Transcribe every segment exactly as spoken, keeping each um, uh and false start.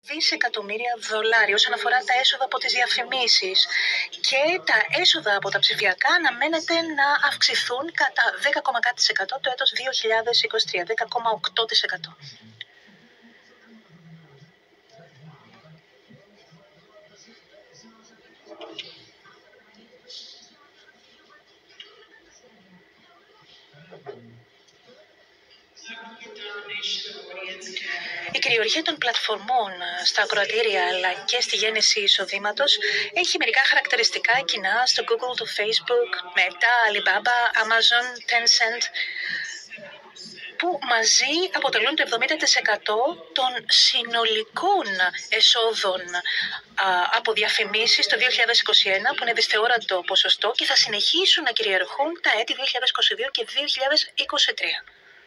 δισεκατομμύρια δολάρια όσον αφορά τα έσοδα από τις διαφημίσεις και τα έσοδα από τα ψηφιακά αναμένεται να αυξηθούν κατά δέκα κόμμα κάτι τοις εκατό το έτος δύο χιλιάδες είκοσι τρία, δέκα κόμμα οκτώ τοις εκατό. Η κυριαρχία των πλατφορμών στα ακροατήρια αλλά και στη γέννηση εισοδήματος έχει μερικά χαρακτηριστικά κοινά στο Google, το Facebook, Meta, Alibaba, Amazon, Tencent, που μαζί αποτελούν το εβδομήντα τοις εκατό των συνολικών εσόδων α, από διαφημίσεις το δύο χιλιάδες είκοσι ένα, που είναι δυσθεώρατο ποσοστό και θα συνεχίσουν να κυριαρχούν τα έτη δύο χιλιάδες είκοσι δύο και δύο χιλιάδες είκοσι τρία.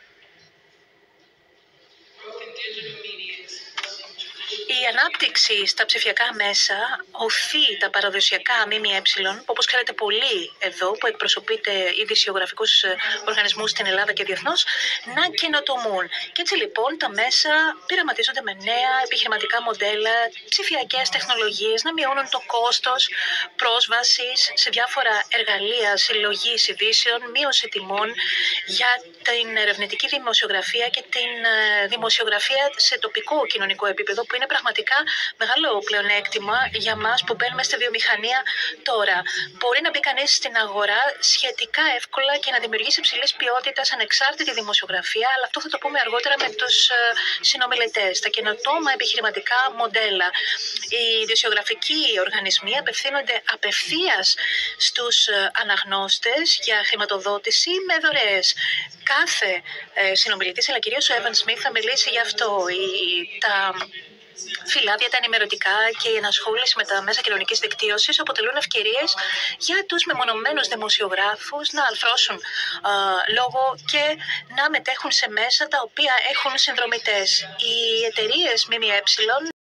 Η ανάπτυξη στα ψηφιακά μέσα οθεί τα παραδοσιακά ΜΜΕ, που όπως ξέρετε πολλοί εδώ που εκπροσωπείτε ειδησιογραφικούς οργανισμούς στην Ελλάδα και διεθνώς, να καινοτομούν. Και έτσι λοιπόν τα μέσα πειραματίζονται με νέα επιχειρηματικά μοντέλα, ψηφιακές τεχνολογίες, να μειώνουν το κόστος πρόσβασης σε διάφορα εργαλεία συλλογής ειδήσεων, μείωση τιμών για την ερευνητική δημοσιογραφία και την δημοσιογραφία σε τοπικό κοινωνικό επίπεδο, που είναι πραγματικά μεγάλο πλεονέκτημα για μας που μπαίνουμε στη βιομηχανία τώρα. Μπορεί να μπει κανείς στην αγορά σχετικά εύκολα και να δημιουργήσει υψηλής ποιότητας ανεξάρτητη δημοσιογραφία, αλλά αυτό θα το πούμε αργότερα με τους συνομιλητές. Τα καινοτόμα επιχειρηματικά μοντέλα. Οι δημοσιογραφικοί οργανισμοί απευθύνονται απευθείας στους αναγνώστες για χρηματοδότηση με δωρεές. Κάθε ε, συνομιλητής, αλλά κυρίως ο Evan Smith, θα μιλήσει γι' αυτό. Η, τα φυλάδια, τα ενημερωτικά και η ενασχόληση με τα μέσα κοινωνικής δικτύωσης αποτελούν ευκαιρίες για τους μεμονωμένους δημοσιογράφους να αλθρώσουν ε, λόγο και να μετέχουν σε μέσα τα οποία έχουν συνδρομητές. Οι εταιρείες ΜΜΕ